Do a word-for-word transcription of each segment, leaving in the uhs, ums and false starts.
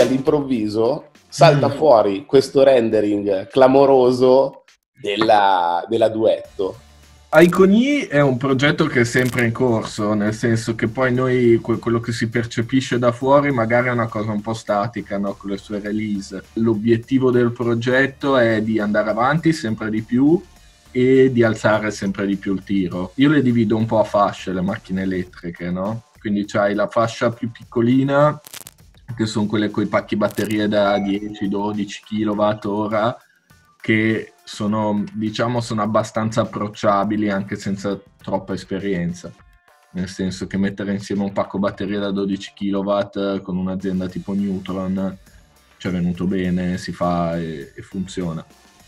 all'improvviso salta Mm. fuori questo rendering clamoroso della, della Duetto. Iconi è un progetto che è sempre in corso, nel senso che poi noi que- quello che si percepisce da fuori magari è una cosa un po' statica, no? Con le sue release. L'obiettivo del progetto è di andare avanti sempre di più e di alzare sempre di più il tiro. Io le divido un po' a fasce le macchine elettriche, no? Quindi c'hai la fascia più piccolina, che sono quelle con i pacchi batterie da dieci dodici chilowattora, che sono, diciamo, sono abbastanza approcciabili anche senza troppa esperienza. Nel senso che mettere insieme un pacco batteria da dodici chilowatt con un'azienda tipo Neutron ci è venuto bene, si fa e, e funziona.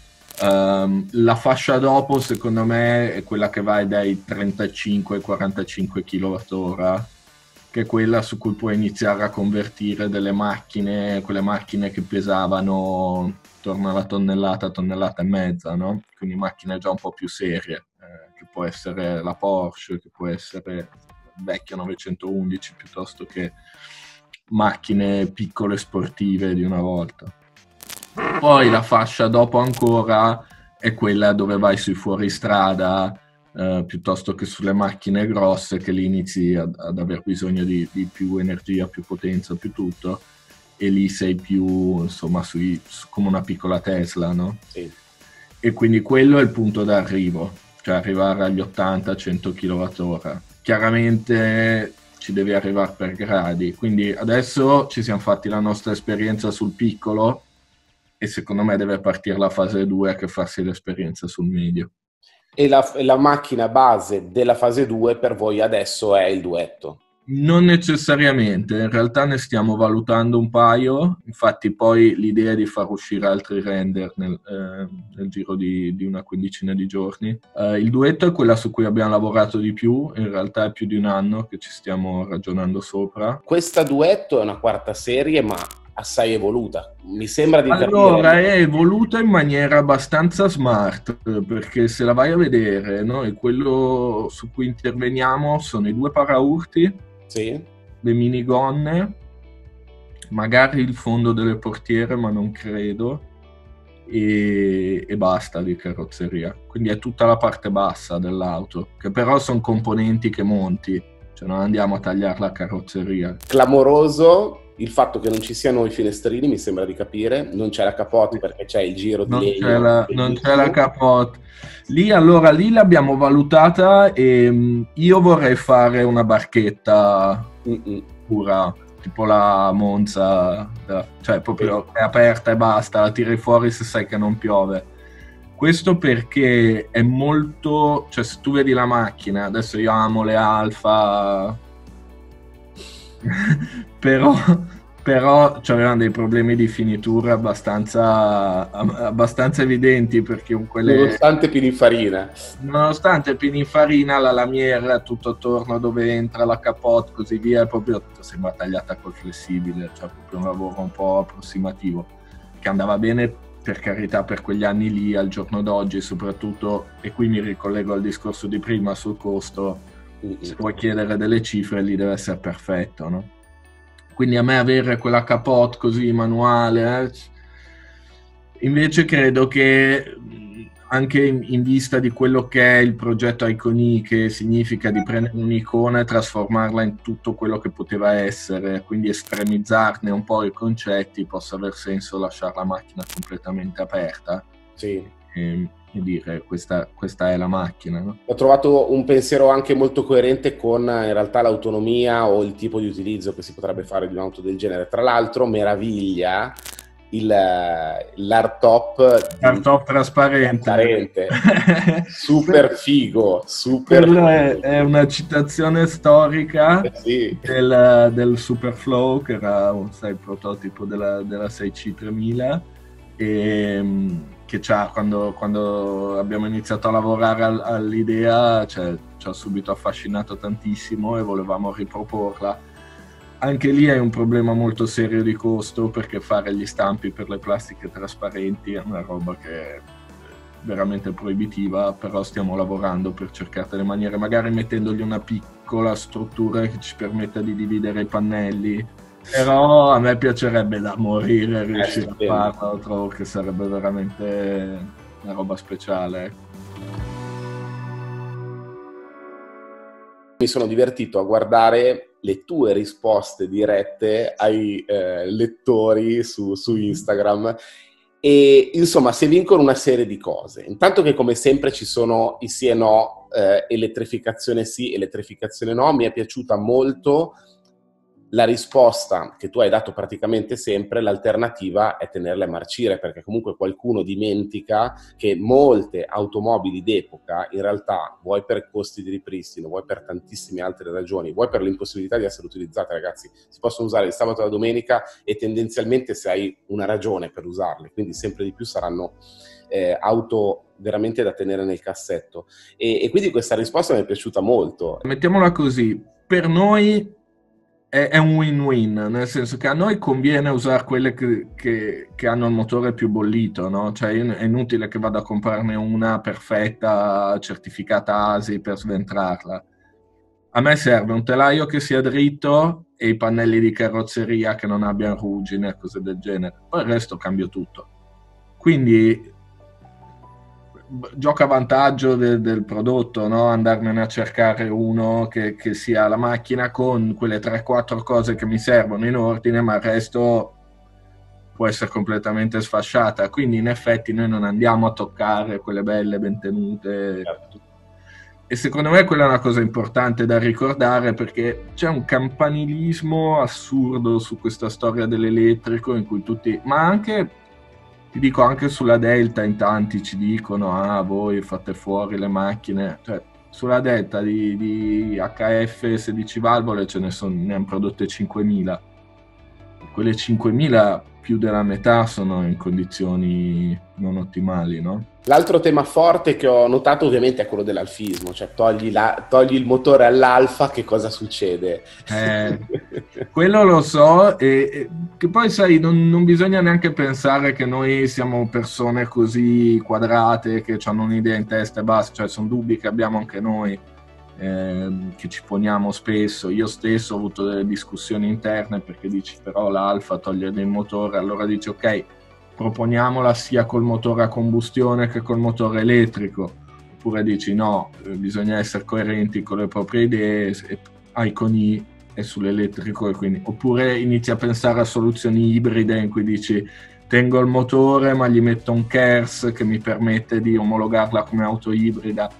Um, la fascia dopo, secondo me, è quella che va dai trentacinque ai quarantacinque chilowattora, che è quella su cui puoi iniziare a convertire delle macchine, quelle macchine che pesavano attorno alla tonnellata, tonnellata e mezza, no? Quindi macchine già un po' più serie, eh, che può essere la Porsche, che può essere il vecchio novecentoundici, piuttosto che macchine piccole sportive di una volta. Poi la fascia dopo ancora è quella dove vai sui fuoristrada, eh, piuttosto che sulle macchine grosse, che lì inizi ad, ad aver bisogno di, di più energia, più potenza, più tutto, e lì sei più, insomma, sui, su, come una piccola Tesla, no? Sì. E quindi quello è il punto d'arrivo, cioè arrivare agli ottanta cento chilowattora. Chiaramente ci devi arrivare per gradi, quindi adesso ci siamo fatti la nostra esperienza sul piccolo, e secondo me deve partire la fase due che farsi l'esperienza sul medio. E la, la macchina base della fase due per voi adesso è il Duetto? Non necessariamente, in realtà ne stiamo valutando un paio, infatti poi l'idea è di far uscire altri render nel, eh, nel giro di, di una quindicina di giorni. Eh, il Duetto è quella su cui abbiamo lavorato di più, in realtà è più di un anno che ci stiamo ragionando sopra. Questa Duetto è una quarta serie, ma assai evoluta. Mi sembra di capire. Allora, è evoluta in maniera abbastanza smart, perché se la vai a vedere, noi quello su cui interveniamo sono i due paraurti, sì, le minigonne, magari il fondo delle portiere, ma non credo, e, e basta di carrozzeria. Quindi è tutta la parte bassa dell'auto, che però sono componenti che monti, cioè non andiamo a tagliare la carrozzeria. Clamoroso il fatto che non ci siano i finestrini, mi sembra di capire, non c'è la capote perché c'è il giro di non legno. c'è la, non c'è la capote. Lì allora lì l'abbiamo valutata e mh, io vorrei fare una barchetta Mm-mm. pura, tipo la Monza, cioè proprio è aperta e basta, la tiri fuori se sai che non piove. Questo perché è molto, cioè se tu vedi la macchina, adesso io amo le Alfa, però, però c'avevano dei problemi di finitura abbastanza, abbastanza evidenti, perché quelle, nonostante Pininfarina nonostante Pininfarina, la lamiera tutto attorno dove entra la capote, così via, è proprio sembra tagliata col flessibile, cioè proprio un lavoro un po' approssimativo, che andava bene per carità per quegli anni lì. Al giorno d'oggi soprattutto, e qui mi ricollego al discorso di prima sul costo, se vuoi chiedere delle cifre lì deve essere perfetto, no? Quindi a me avere quella capote così manuale, eh, invece credo che anche in, in vista di quello che è il progetto Iconi, che significa di prendere un'icona e trasformarla in tutto quello che poteva essere, quindi estremizzarne un po' i concetti, possa aver senso lasciare la macchina completamente aperta. sì. E, e dire questa, questa è la macchina, no? Ho trovato un pensiero anche molto coerente con in realtà l'autonomia o il tipo di utilizzo che si potrebbe fare di un'auto del genere. Tra l'altro meraviglia il, l'hardtop Hardtop trasparente, trasparente. Super figo, super quello figo. è, è una citazione storica Eh sì. del, del Superflow, che era un, sai, il prototipo della, della sei C tremila, e che c'ha, quando, quando abbiamo iniziato a lavorare al, all'idea, cioè, ci ha subito affascinato tantissimo e volevamo riproporla. Anche lì è un problema molto serio di costo, perché fare gli stampi per le plastiche trasparenti è una roba che è veramente proibitiva, però stiamo lavorando per cercare delle maniere, magari mettendogli una piccola struttura che ci permetta di dividere i pannelli Però a me piacerebbe da morire riuscire Eh, a farlo, trovo che sarebbe veramente una roba speciale, ecco. Mi sono divertito a guardare le tue risposte dirette ai eh, lettori su, su Instagram e insomma si vincono una serie di cose. Intanto che come sempre ci sono i sì e no, eh, elettrificazione sì, elettrificazione no. Mi è piaciuta molto la risposta che tu hai dato praticamente sempre. L'alternativa è tenerle a marcire, perché comunque qualcuno dimentica che molte automobili d'epoca in realtà, vuoi per costi di ripristino, vuoi per tantissime altre ragioni, vuoi per l'impossibilità di essere utilizzate, ragazzi, si possono usare il sabato e la domenica e tendenzialmente se hai una ragione per usarle, quindi sempre di più saranno eh, auto veramente da tenere nel cassetto. E, e quindi questa risposta mi è piaciuta molto. Mettiamola così, per noi è un win-win, nel senso che a noi conviene usare quelle che, che, che hanno il motore più bollito, no? Cioè è inutile che vada a comprarne una perfetta, certificata A S I per sventrarla. A me serve un telaio che sia dritto e i pannelli di carrozzeria che non abbiano ruggine e cose del genere. Poi il resto cambio tutto. Quindi gioca a vantaggio de, del prodotto, no? Andarmene a cercare uno che, che sia la macchina con quelle tre quattro cose che mi servono in ordine, ma il resto può essere completamente sfasciata. Quindi in effetti noi non andiamo a toccare quelle belle ben tenute. Certo. E secondo me quella è una cosa importante da ricordare, perché c'è un campanilismo assurdo su questa storia dell'elettrico in cui tutti, ma anche ti dico anche sulla Delta in tanti ci dicono ah voi fate fuori le macchine, cioè sulla Delta di, di H F sedici valvole ce ne sono, ne hanno prodotte cinquemila, quelle cinquemila più della metà sono in condizioni non ottimali, no? L'altro tema forte che ho notato ovviamente è quello dell'alfismo, cioè togli, la, togli il motore all'alfa, che cosa succede? Eh, quello lo so, e, e che poi sai, non, non bisogna neanche pensare che noi siamo persone così quadrate che hanno un'idea in testa e basta, cioè sono dubbi che abbiamo anche noi, eh, che ci poniamo spesso. Io stesso ho avuto delle discussioni interne perché dici però l'alfa toglie del motore, allora dici ok, proponiamola sia col motore a combustione che col motore elettrico, oppure dici no, bisogna essere coerenti con le proprie idee, e hai con I e sull'elettrico, e quindi oppure inizi a pensare a soluzioni ibride in cui dici tengo il motore ma gli metto un KERS che mi permette di omologarla come auto ibrida.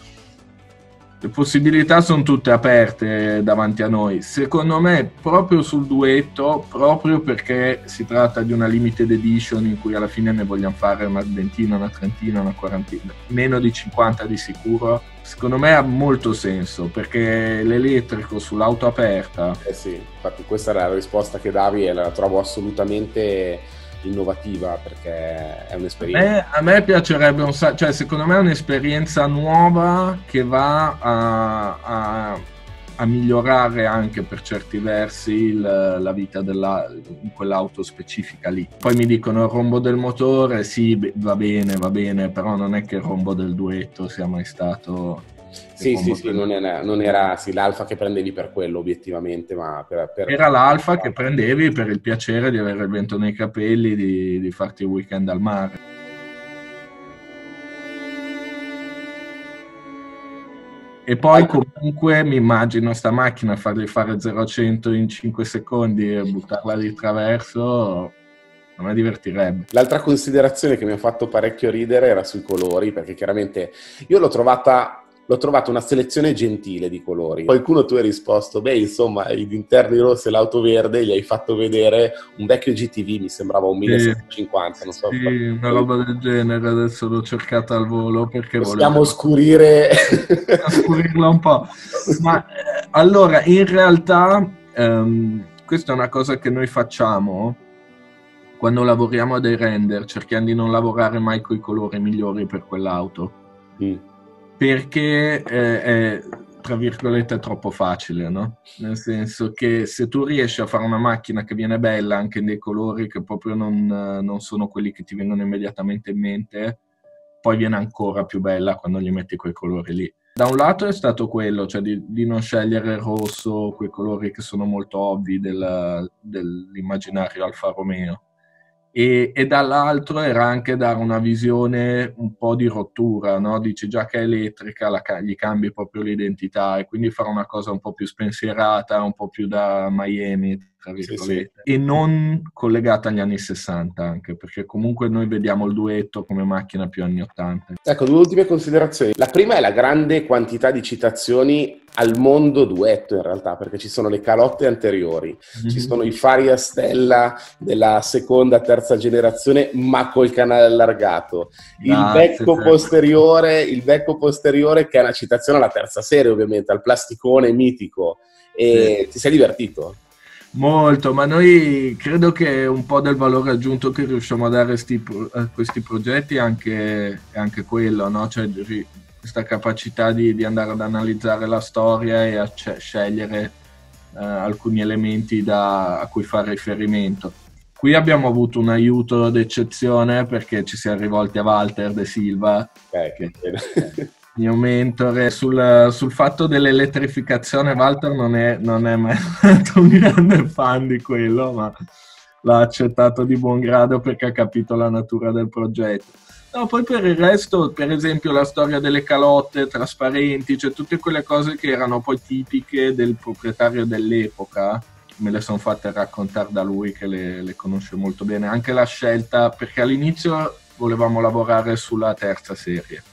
Le possibilità sono tutte aperte davanti a noi. Secondo me proprio sul duetto, proprio perché si tratta di una limited edition in cui alla fine ne vogliamo fare una ventina, una trentina, una quarantina, meno di cinquanta di sicuro, secondo me ha molto senso, perché l'elettrico sull'auto aperta... Eh sì, infatti questa era la risposta che davi e la trovo assolutamente innovativa, perché è un'esperienza. A me, a me piacerebbe un sacco, cioè secondo me è un'esperienza nuova che va a, a, a migliorare anche per certi versi il, la vita della, in quell'auto specifica lì. Poi mi dicono il rombo del motore, sì, va bene, va bene, però non è che il rombo del duetto sia mai stato... Sì, sì, sì, non era, non era sì, l'alfa che prendevi per quello obiettivamente, ma per, per... Era l'alfa che prendevi per il piacere di avere il vento nei capelli, di, di farti il weekend al mare. E poi comunque mi immagino sta macchina fargli fare zero a cento in cinque secondi e buttarla di traverso, a me divertirebbe. L'altra considerazione che mi ha fatto parecchio ridere era sui colori, perché chiaramente io l'ho trovata... L'ho trovato una selezione gentile di colori. Qualcuno tu hai risposto, beh, insomma, i dinterni rossi e l'auto verde, gli hai fatto vedere un vecchio G T V, mi sembrava un millesettecentocinquanta, sì, non so. Sì, una roba del genere, adesso l'ho cercata al volo perché possiamo volevo... scurire... scurirla un po'. Ma eh, allora, in realtà, ehm, questa è una cosa che noi facciamo quando lavoriamo a dei render, cerchiamo di non lavorare mai con i colori migliori per quell'auto. Mm. Perché eh, è, tra virgolette, troppo facile, no? Nel senso che se tu riesci a fare una macchina che viene bella anche in dei colori che proprio non, non sono quelli che ti vengono immediatamente in mente, poi viene ancora più bella quando gli metti quei colori lì. Da un lato è stato quello, cioè di, di non scegliere il rosso, quei colori che sono molto ovvi del, dell'immaginario Alfa Romeo. E, e dall'altro era anche dare una visione un po' di rottura, no? Dici già che è elettrica, la, gli cambi proprio l'identità e quindi fare una cosa un po' più spensierata, un po' più da Miami, tra virgolette, sì, sì. E non collegata agli anni sessanta anche, perché comunque noi vediamo il duetto come macchina più anni ottanta. Ecco, due ultime considerazioni. La prima è la grande quantità di citazioni al mondo duetto in realtà, perché ci sono le calotte anteriori, mm-hmm. ci sono i fari a stella della seconda, terza generazione, ma col canale allargato, il ah, becco sì, posteriore, il becco posteriore che è una citazione alla terza serie ovviamente, al plasticone mitico, e sì. Ti sei divertito? Molto, ma noi credo che un po' del valore aggiunto che riusciamo a dare sti, a questi progetti è anche, è anche quello, no? Cioè questa capacità di, di andare ad analizzare la storia e a c- scegliere uh, alcuni elementi da, a cui fare riferimento. Qui abbiamo avuto un aiuto d'eccezione perché ci siamo rivolti a Walter De Silva, okay, che è mio mentore, sul, sul fatto dell'elettrificazione. Walter non è, non è mai stato un grande fan di quello, ma l'ha accettato di buon grado perché ha capito la natura del progetto. No, poi per il resto, per esempio la storia delle calotte trasparenti, cioè tutte quelle cose che erano poi tipiche del proprietario dell'epoca, me le sono fatte raccontare da lui che le, le conosce molto bene. Anche la scelta, perché all'inizio volevamo lavorare sulla terza serie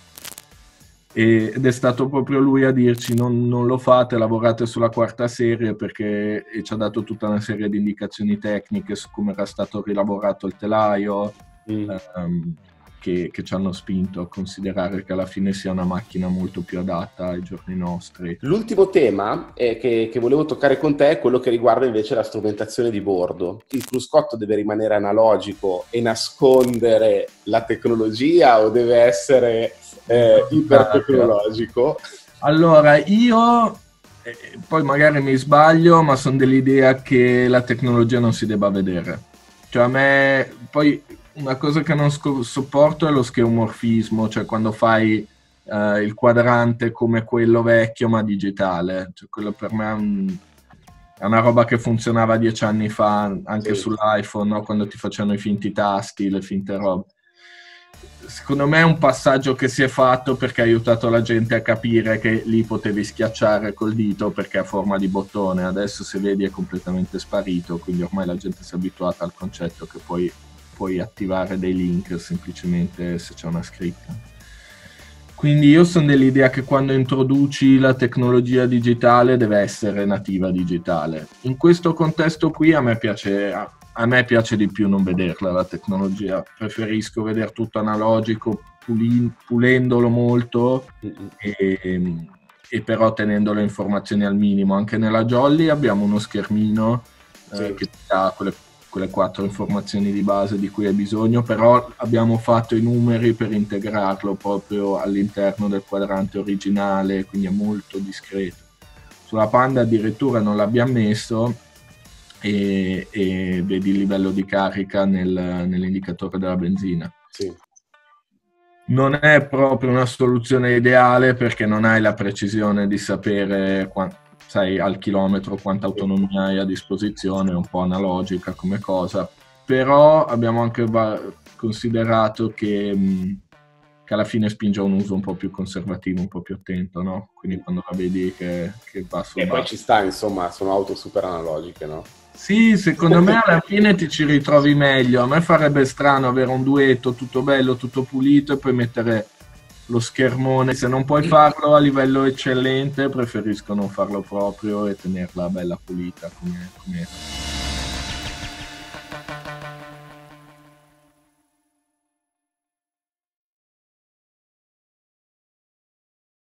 ed è stato proprio lui a dirci non, non lo fate, lavorate sulla quarta serie, perché e ci ha dato tutta una serie di indicazioni tecniche su come era stato rilavorato il telaio, mm. um, che, che ci hanno spinto a considerare che alla fine sia una macchina molto più adatta ai giorni nostri. L'ultimo tema eh, che, che volevo toccare con te è quello che riguarda invece la strumentazione di bordo. Il cruscotto deve rimanere analogico e nascondere la tecnologia o deve essere eh, ipertecnologico? Allora, io eh, poi magari mi sbaglio, ma sono dell'idea che la tecnologia non si debba vedere. Cioè a me poi una cosa che non sc- sopporto è lo scheomorfismo, cioè quando fai uh, il quadrante come quello vecchio ma digitale, cioè quello per me è, un, è una roba che funzionava dieci anni fa anche sì. sull'iPhone, no? Quando ti facevano i finti tasti, le finte robe. Secondo me è un passaggio che si è fatto perché ha aiutato la gente a capire che lì potevi schiacciare col dito perché ha forma di bottone. Adesso se vedi è completamente sparito, quindi ormai la gente si è abituata al concetto che poi puoi attivare dei link semplicemente se c'è una scritta. Quindi io sono dell'idea che quando introduci la tecnologia digitale deve essere nativa digitale. In questo contesto qui a me piace, a me piace di più non vederla la tecnologia, preferisco vedere tutto analogico, pulin, pulendolo molto e, e però tenendo le informazioni al minimo. Anche nella Jolly abbiamo uno schermino sì. eh, che ha quelle quelle quattro informazioni di base di cui hai bisogno, però abbiamo fatto i numeri per integrarlo proprio all'interno del quadrante originale, quindi è molto discreto. Sulla Panda addirittura non l'abbiamo messo e, e vedi il livello di carica nel, nell'indicatore della benzina. Sì. Non è proprio una soluzione ideale perché non hai la precisione di sapere quanto sai al chilometro quanta autonomia hai a disposizione, è un po' analogica come cosa, però abbiamo anche va- considerato che, mh, che alla fine spinge a un uso un po' più conservativo, un po' più attento, no? Quindi quando la vedi che, che va sul e poi ci sta, insomma, sono auto super analogiche, no? Sì, secondo me alla fine ti ci ritrovi meglio. A me farebbe strano avere un duetto tutto bello, tutto pulito e poi mettere lo schermone. Se non puoi farlo a livello eccellente, preferisco non farlo proprio e tenerla bella pulita come, come